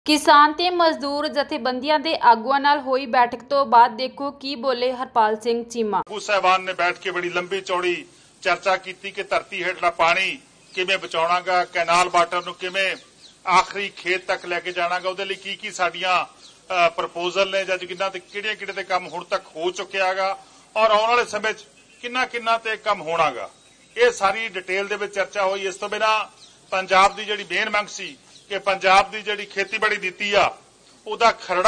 किसान ते मजदूर जथेबंदियां दे आगुआं नाल होई बैठक तो बाद देखो की बोले हरपाल सिंह चीमा। आगू साहबान ने बैठ के बड़ी लंबी चौड़ी चर्चा की कि धरती हेठला पानी किवें बचाउणागा, कैनाल वाटर नूं किवें आखिरी खेत तक लैके जाणागा, उहदे लई की साडीआं प्रपोजल ने जां किन्ना ते किहड़े ते काम हुण तक हो चुक्किआगा और आउण वाले समय च किन्ना ते काम होणागा। ये सारी डिटेल दे विच चर्चा होई। इस तों बिना पंजाब दी जिहड़ी मेन मंग सी कि पंजाब की जिहड़ी खेतीबाड़ी नीति आ ਉਹਦਾ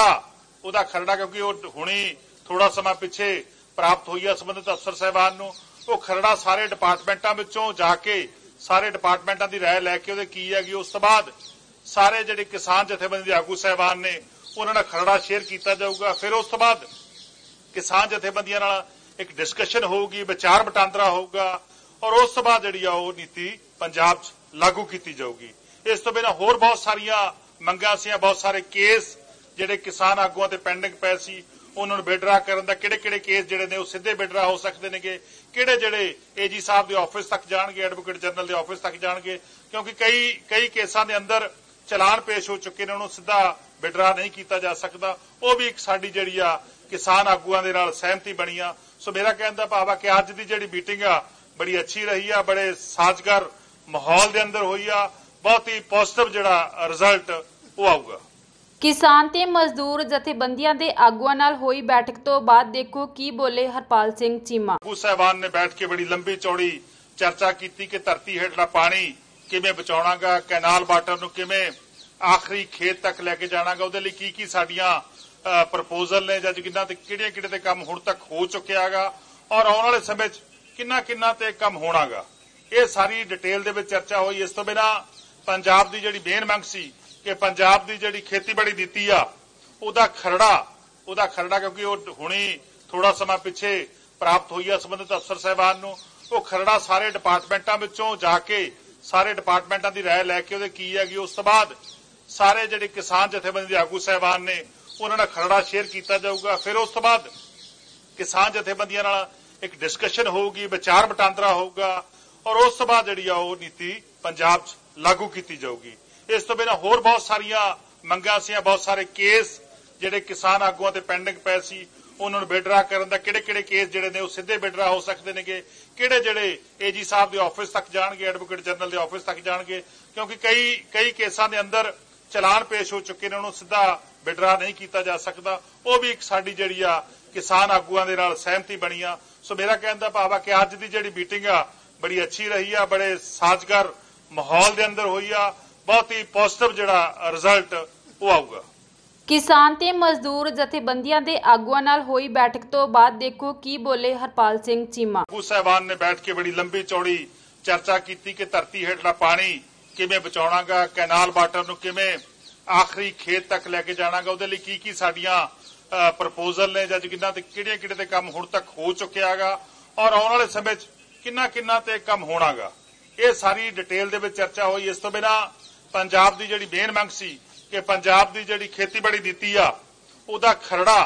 खरड़ा क्योंकि हुणी थोड़ा समा पिछे प्राप्त हुई है संबंधित अफसर साहबान नूं, वो खरड़ा सारे डिपार्टमेंटां विचों जाके सारे डिपार्टमेंटां की राय लैके उहदे की हैगी, उस तो बाद सारे जिहड़े किसान जथेबंदी दे आगू साहबान ने उन्हां नाल खरड़ा शेयर किया जाऊगा। फिर उस तो बाद किसान जथेबंदियां नाल एक डिस्कशन होगी, विचार वटांदरा होगा और उस तो बाद जिहड़ी आ ओह नीति पंजाब च लागू की जाऊगी। इस तो बिना होर बहुत सारिया मंगां सी, बहुत सारे केस जिहड़े किसान आगूआं ते पेंडिंग पए सी, उन्हां नूं विड्रा करन दा किहड़े केस जिहड़े ने सीधे विड्रा हो सकदे नेगे, किहड़े जिहड़े एजी साहब दे ऑफिस तक जाणगे, एडवोकेट जनरल दे ऑफिस तक जाणगे, क्योंकि कई केसां दे अंदर चलान पेश हो चुके ने, उन्हां नूं सीधा विड्रा नहीं किया जा सकदा। वो भी एक साडी जिहड़ी आ किसान आगूआं दे नाल सहमति बनी आ। सो मेरा कहण दा भाव आ कि अज दी जिहड़ी मीटिंग आ बड़ी अच्छी रही आ, बड़े साजगार माहौल दे अंदर होई आ, बहुत ही पॉजिटिव जिहड़ा रिजल्ट वो आऊगा। किसान ते मजदूर जथेबंदियां दे आगुआं नाल होई बैठक तो बाद देखो की बोले हरपाल सिंह चीमा। आगू साहबान ने बैठ के बड़ी लंबी चौड़ी चर्चा की कि धरती हेठला पानी किवें बचाउणागा, कैनाल वाटर नूं किवें आखिरी खेत तक लैके जाणागा, उहदे लई की साडीआं प्रपोजल ने जां किन्ना ते किहड़े ते काम हुण तक हो चुक्किआगा और आउण वाले समय च किन्ना ते काम होणागा। ये सारी डिटेल दे विच चर्चा होई। इस तों बिना पंजाब की जिहड़ी मेन मंग सी कि पंजाब की जिहड़ी खेतीबाड़ी नीति आ ਉਹਦਾ खरड़ा क्योंकि हुणी थोड़ा समा पिछे प्राप्त हुई है संबंधित अफसर साहबान नूं, वो खरड़ा सारे डिपार्टमेंटां विचों जाके सारे डिपार्टमेंटां की राय लैके उहदे की हैगी, उस तो बाद सारे जिहड़े किसान जथेबंदी दे आगू साहबान ने उन्हां नाल खरड़ा शेयर किया जाऊगा। फिर उस तो बाद किसान जथेबंदियां नाल एक डिस्कशन होगी, विचार वटांदरा होगा और उस तो बाद जिहड़ी आ ओह नीति पंजाब च लागू की जाऊगी। इस तो बिना होर बहुत सारिया मंगां सी, बहुत सारे केस जिहड़े किसान आगूआं ते पेंडिंग पए सी, उन्हां नूं विड्रा करन दा किहड़े केस जिहड़े ने सीधे विड्रा हो सकदे नेगे, किहड़े जिहड़े एजी साहब दे ऑफिस तक जाणगे, एडवोकेट जनरल दे ऑफिस तक जाणगे, क्योंकि कई केसां दे अंदर चलान पेश हो चुके ने, उन्हां नूं सीधा विड्रा नहीं किया जा सकदा। वो भी एक साडी जिहड़ी आ किसान आगूआं दे नाल सहमति बनी आ। सो मेरा कहण दा भाव आ कि अज दी जिहड़ी मीटिंग आ बड़ी अच्छी रही आ, बड़े साजगार माहौल दे अंदर होई आ, बहुत ही पॉजिटिव जिहड़ा रिजल्ट वो आऊगा। किसान ते मजदूर जथेबंदियां दे आगुआं नाल होई बैठक तो बाद देखो की बोले हरपाल सिंह चीमा। आगू साहबान ने बैठ के बड़ी लंबी चौड़ी चर्चा की कि धरती हेठला पानी किवें बचाउणागा, कैनाल वाटर नूं किवें आखिरी खेत तक लैके जाणागा, उहदे लई की साडीआं प्रपोजल ने जां किन्ना ते किहड़े ते काम हुण तक हो चुक्किआगा और आउण वाले समय च किन्ना ते काम होणागा। ये सारी डिटेल दे विच चर्चा होई। इस तों बिना पंजाब की जिहड़ी मेन मंग सी कि पंजाब की जिहड़ी खेतीबाड़ी नीति आ ਉਹਦਾ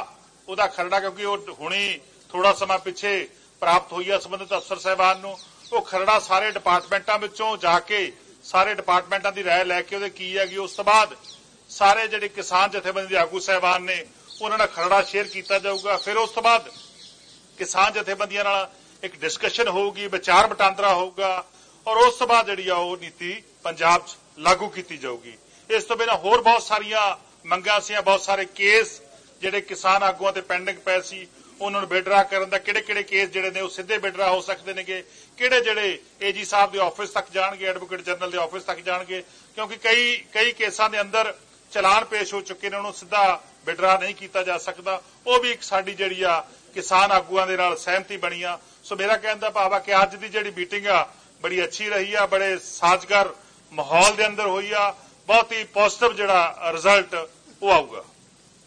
खरड़ा क्योंकि हुणी थोड़ा समा पिछे प्राप्त हुई है संबंधित अफसर साहबान नूं, वो खरड़ा सारे डिपार्टमेंटां विचों जाके सारे डिपार्टमेंटां की राय लैके उहदे की हैगी, उस तो बाद सारे जिहड़े किसान जथेबंदी दे आगू साहबान ने उन्हां नाल खरड़ा शेयर किया जाऊगा। फिर उस तो बाद किसान जथेबंदियां नाल एक डिस्कशन होगी, विचार वटांदरा होगा और उस तो बाद जिहड़ी आ ओह नीति पंजाब च लागू की जाऊगी। इस तो बिना होर बहुत सारिया मंगां सी, बहुत सारे केस जिहड़े किसान आगूआं ते पेंडिंग पए सी, उन्हां नूं विड्रा करन दा किहड़े केस जिहड़े ने सीधे विड्रा हो सकदे नेगे, किहड़े जिहड़े एजी साहब दे ऑफिस तक जाणगे, एडवोकेट जनरल दे ऑफिस तक जाणगे, क्योंकि कई केसां दे अंदर चलान पेश हो चुके ने, उन्हां नूं सीधा विड्रा नहीं किया जा सकदा। वो भी एक साडी जिहड़ी आ किसान आगूआं दे नाल सहमति बनी आ। सो मेरा कहण दा भाव आ कि अज दी जिहड़ी मीटिंग आ बड़ी अच्छी रही आ, बड़े साजगार माहौल दे अंदर होई आ, बहुत ही पॉजिटिव जिहड़ा रिजल्ट वो आऊगा।